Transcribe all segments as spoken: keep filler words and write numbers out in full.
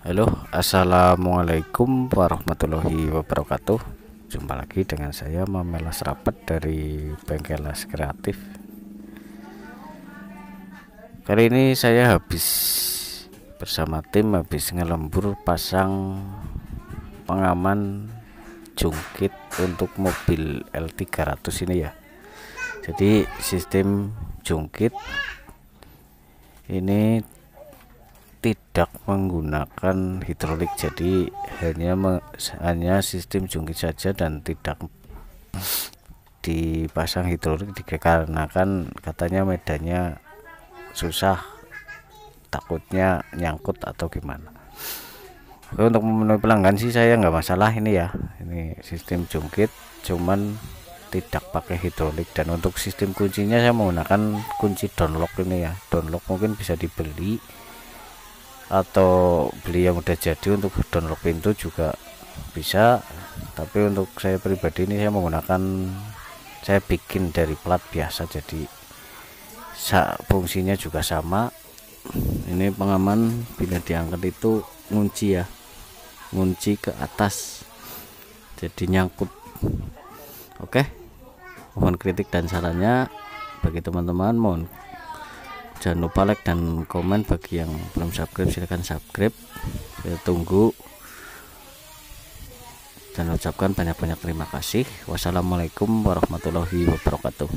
Halo, assalamualaikum warahmatullahi wabarakatuh. Jumpa lagi dengan saya Memelas Rapat dari Bengkel Las Kreatif. Kali ini saya habis bersama tim habis ngelembur pasang pengaman jungkit untuk mobil L tiga ratus ini ya. Jadi sistem jungkit ini tidak menggunakan hidrolik, jadi hanya hanya sistem jungkit saja dan tidak dipasang hidrolik dikarenakan katanya medannya susah, takutnya nyangkut atau gimana. Oke, untuk memenuhi pelanggan sih saya nggak masalah ini ya, ini sistem jungkit cuman tidak pakai hidrolik. Dan untuk sistem kuncinya saya menggunakan kunci downlock ini ya, downlock mungkin bisa dibeli atau beli yang udah jadi. Untuk downlock pintu juga bisa, tapi untuk saya pribadi ini saya menggunakan, saya bikin dari plat biasa, jadi fungsinya juga sama. Ini pengaman bila diangkat itu ngunci ya, ngunci ke atas jadi nyangkut. Oke, mohon kritik dan sarannya bagi teman-teman, mohon jangan lupa like dan komen. Bagi yang belum subscribe silahkan subscribe. Saya tunggu dan ucapkan banyak-banyak terima kasih. Wassalamualaikum warahmatullahi wabarakatuh.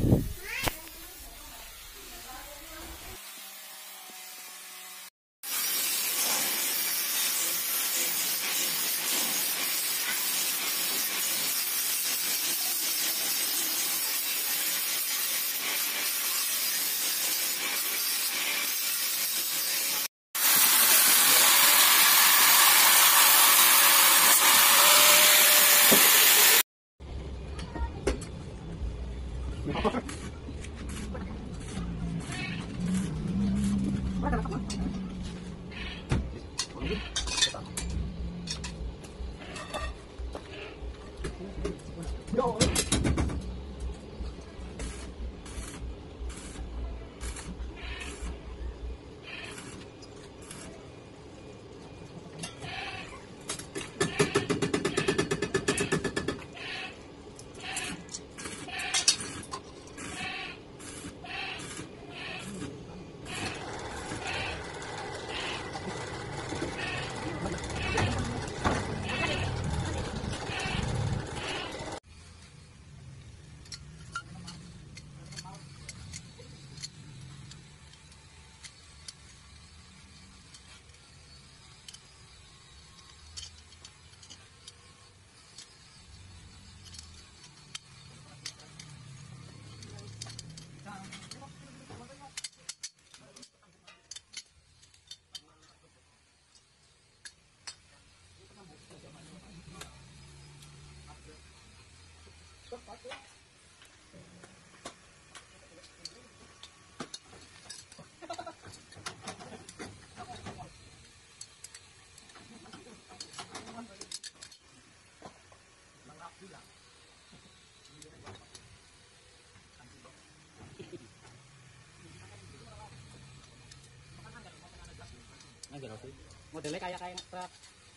Modelnya kayak kayak truk.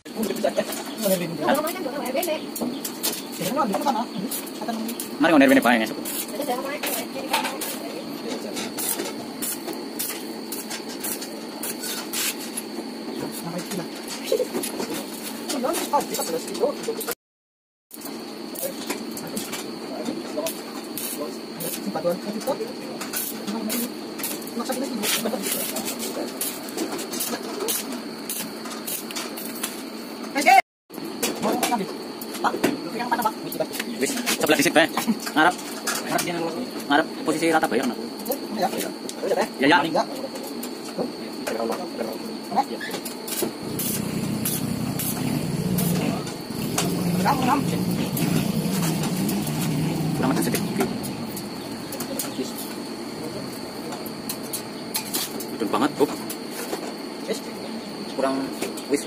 Mari ngoner bene pae. Wis, sebelah disit bae. Ngarep. Ngarep posisi rata bayar nak. Ya, ya. Kurang macam sedikit. Udun banget, Bob. Kurang wis.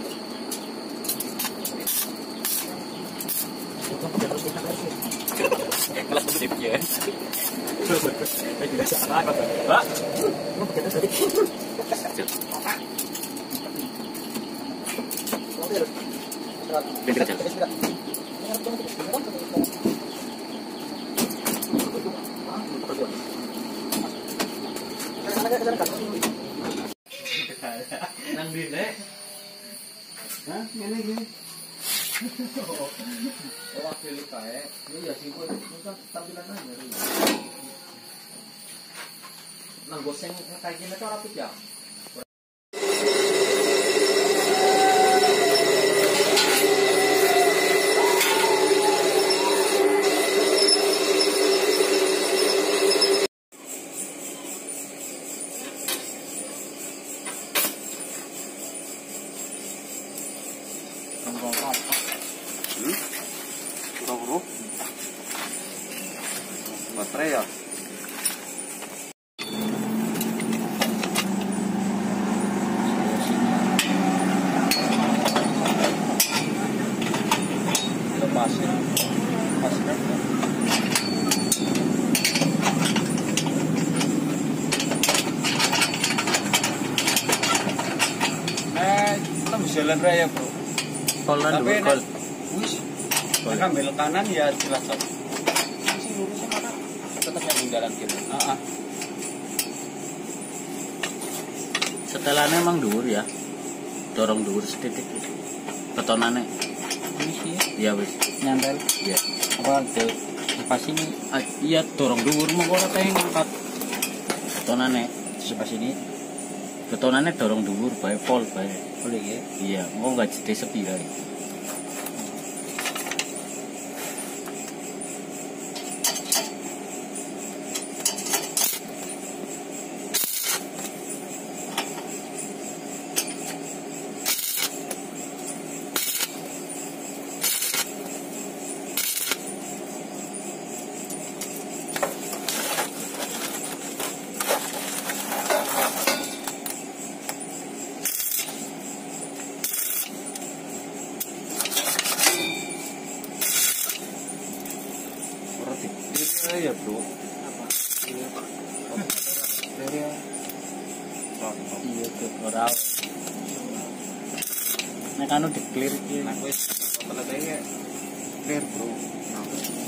Kelas positif ya. Tidak salah, Pak. Mau pakai sedikit. Pinggir jalan. Nang di nek. Hah, ngene iki. Oh, wakil kae. Ini ya sih kok kan tampilan aja. Nang goseng kayak gini tuh rapid ya. Baterai ya. Lepasin, lepasin apa? Eh, kita bisa jalan raya bro. Kolan dulu Tapi kol. wis, mereka belok kanan ya jelas. Masih lurusnya mana? Tetap yang jalan kiri. Ah, ah. Setelannya emang dhuwur ya. Dorong dhuwur setitik gitu. Betonannya. Ini sih Iya wis. nempel. Iya. Apa tuh? Pas ini Ah, iya dorong dhuwur mau ora teh ngangkat. Betonannya sebelah sini betonannya dorong dhuwur bae pol bae. boleh ya. Iya, mau enggak jadi sepi lah. Ya bro. Apa? Dari ya. Iya tuh ora. Nek anu di clear iki. Nah, wis teletnya clear bro. Nah,